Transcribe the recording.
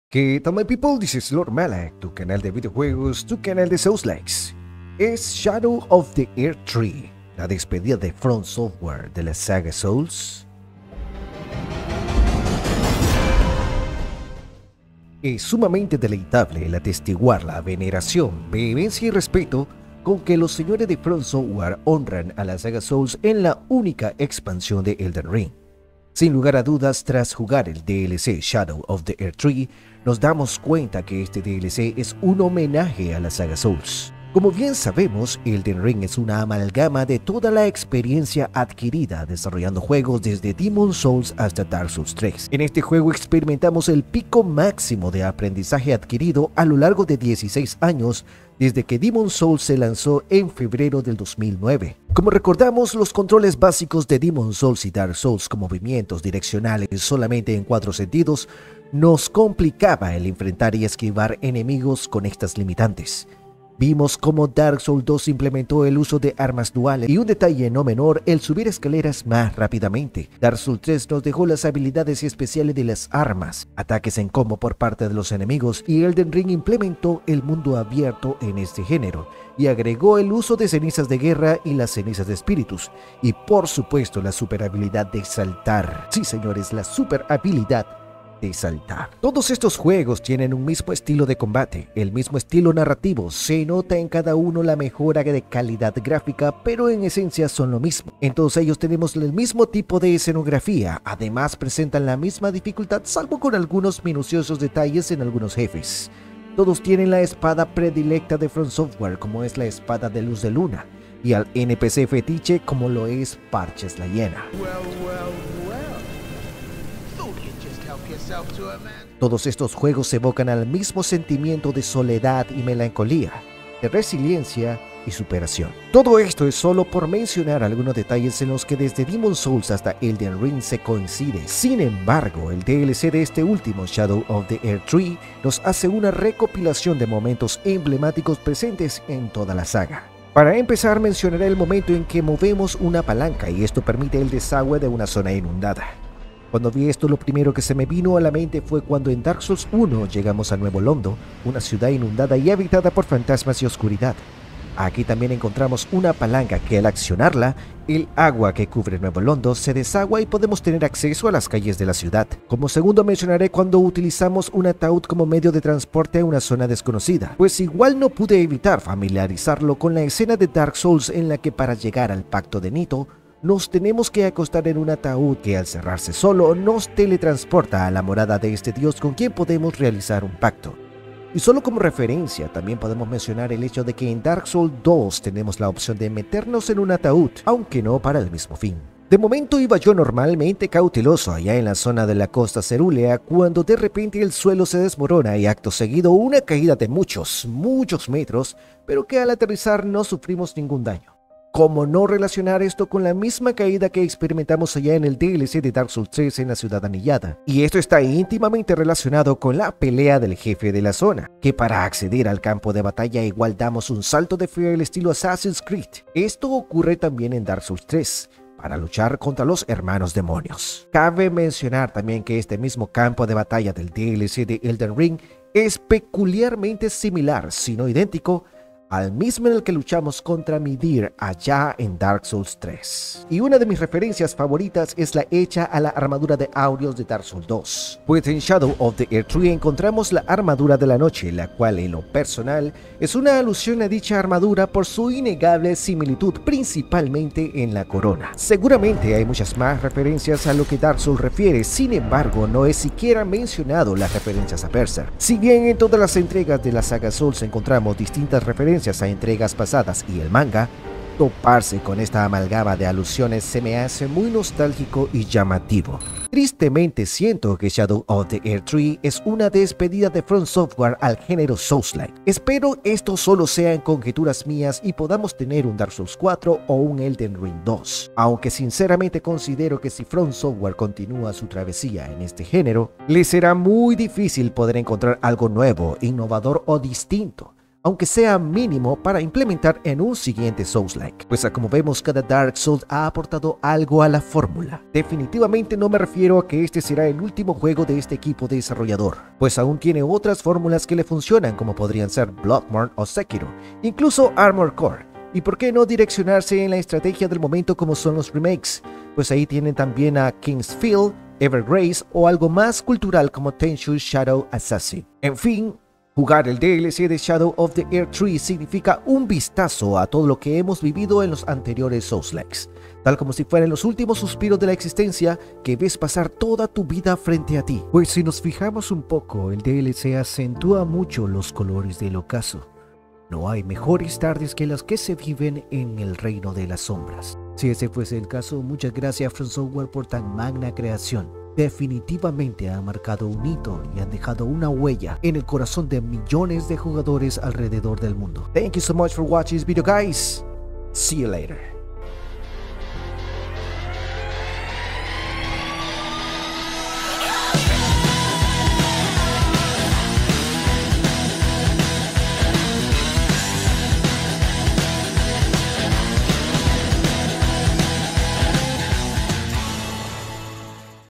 ¿Qué tal, my people? This is Lord Malak, tu canal de videojuegos, tu canal de Souls-likes. ¿Es Shadow of the Erdtree la despedida de From Software de la saga Souls? Es sumamente deleitable el atestiguar la veneración, vehemencia y respeto con que los señores de From Software honran a la saga Souls en la única expansión de Elden Ring. Sin lugar a dudas, tras jugar el DLC Shadow of the Erdtree, nos damos cuenta que este DLC es un homenaje a la saga Souls. Como bien sabemos, Elden Ring es una amalgama de toda la experiencia adquirida desarrollando juegos desde Demon's Souls hasta Dark Souls 3. En este juego experimentamos el pico máximo de aprendizaje adquirido a lo largo de 16 años desde que Demon's Souls se lanzó en febrero del 2009. Como recordamos, los controles básicos de Demon's Souls y Dark Souls con movimientos direccionales solamente en 4 sentidos nos complicaba el enfrentar y esquivar enemigos con estas limitantes. Vimos cómo Dark Souls 2 implementó el uso de armas duales y un detalle no menor, el subir escaleras más rápidamente. Dark Souls 3 nos dejó las habilidades especiales de las armas, ataques en combo por parte de los enemigos, y Elden Ring implementó el mundo abierto en este género y agregó el uso de cenizas de guerra y las cenizas de espíritus, y por supuesto la super habilidad de saltar. Sí señores, la super habilidad de saltar. Todos estos juegos tienen un mismo estilo de combate, el mismo estilo narrativo, se nota en cada uno la mejora de calidad gráfica, pero en esencia son lo mismo. En todos ellos tenemos el mismo tipo de escenografía, además presentan la misma dificultad, salvo con algunos minuciosos detalles en algunos jefes. Todos tienen la espada predilecta de From Software, como es la espada de luz de luna, y al NPC fetiche como lo es Parches la Hiena. Todos estos juegos evocan al mismo sentimiento de soledad y melancolía, de resiliencia y superación. Todo esto es solo por mencionar algunos detalles en los que desde Demon's Souls hasta Elden Ring se coincide. Sin embargo, el DLC de este último, Shadow of the Erdtree, nos hace una recopilación de momentos emblemáticos presentes en toda la saga. Para empezar, mencionaré el momento en que movemos una palanca y esto permite el desagüe de una zona inundada. Cuando vi esto, lo primero que se me vino a la mente fue cuando en Dark Souls 1 llegamos a Nuevo Londo, una ciudad inundada y habitada por fantasmas y oscuridad. Aquí también encontramos una palanca que al accionarla, el agua que cubre Nuevo Londo se desagua y podemos tener acceso a las calles de la ciudad. Como segundo mencionaré cuando utilizamos un ataúd como medio de transporte a una zona desconocida, pues igual no pude evitar familiarizarlo con la escena de Dark Souls en la que para llegar al Pacto de Nito, nos tenemos que acostar en un ataúd que al cerrarse solo nos teletransporta a la morada de este dios con quien podemos realizar un pacto. Y solo como referencia también podemos mencionar el hecho de que en Dark Souls 2 tenemos la opción de meternos en un ataúd, aunque no para el mismo fin. De momento iba yo normalmente cauteloso allá en la zona de la costa cerúlea cuando de repente el suelo se desmorona y acto seguido una caída de muchos metros, pero que al aterrizar no sufrimos ningún daño. ¿Cómo no relacionar esto con la misma caída que experimentamos allá en el DLC de Dark Souls 3 en la ciudad anillada? Y esto está íntimamente relacionado con la pelea del jefe de la zona, que para acceder al campo de batalla igual damos un salto de fe al estilo Assassin's Creed. Esto ocurre también en Dark Souls 3, para luchar contra los hermanos demonios. Cabe mencionar también que este mismo campo de batalla del DLC de Elden Ring es peculiarmente similar, si no idéntico, al mismo en el que luchamos contra Midir allá en Dark Souls 3. Y una de mis referencias favoritas es la hecha a la armadura de Aureus de Dark Souls 2. Pues en Shadow of the Erdtree encontramos la armadura de la noche, la cual en lo personal es una alusión a dicha armadura por su innegable similitud, principalmente en la corona. Seguramente hay muchas más referencias a lo que Dark Souls refiere, sin embargo no he siquiera mencionado las referencias a Berserk. Si bien en todas las entregas de la saga Souls encontramos distintas referencias a entregas pasadas y el manga, toparse con esta amalgama de alusiones se me hace muy nostálgico y llamativo. Tristemente siento que Shadow of the Erdtree es una despedida de From Software al género Souls-like. Espero esto solo sean conjeturas mías y podamos tener un Dark Souls 4 o un Elden Ring 2, aunque sinceramente considero que si From Software continúa su travesía en este género, le será muy difícil poder encontrar algo nuevo, innovador o distinto, aunque sea mínimo, para implementar en un siguiente Souls-like. Pues como vemos, cada Dark Souls ha aportado algo a la fórmula. Definitivamente no me refiero a que este será el último juego de este equipo desarrollador, pues aún tiene otras fórmulas que le funcionan, como podrían ser Bloodborne o Sekiro, incluso Armored Core. Y por qué no direccionarse en la estrategia del momento como son los remakes, pues ahí tienen también a King's Field, Evergrace o algo más cultural como Tenchu Shadow Assassin. En fin, jugar el DLC de Shadow of the Erdtree significa un vistazo a todo lo que hemos vivido en los anteriores Souls-likes, tal como si fueran los últimos suspiros de la existencia que ves pasar toda tu vida frente a ti. Pues si nos fijamos un poco, el DLC acentúa mucho los colores del ocaso. No hay mejores tardes que las que se viven en el reino de las sombras. Si ese fuese el caso, muchas gracias From Software por tan magna creación. Definitivamente han marcado un hito y han dejado una huella en el corazón de millones de jugadores alrededor del mundo. Thank you so much for watching this video, guys. See you later.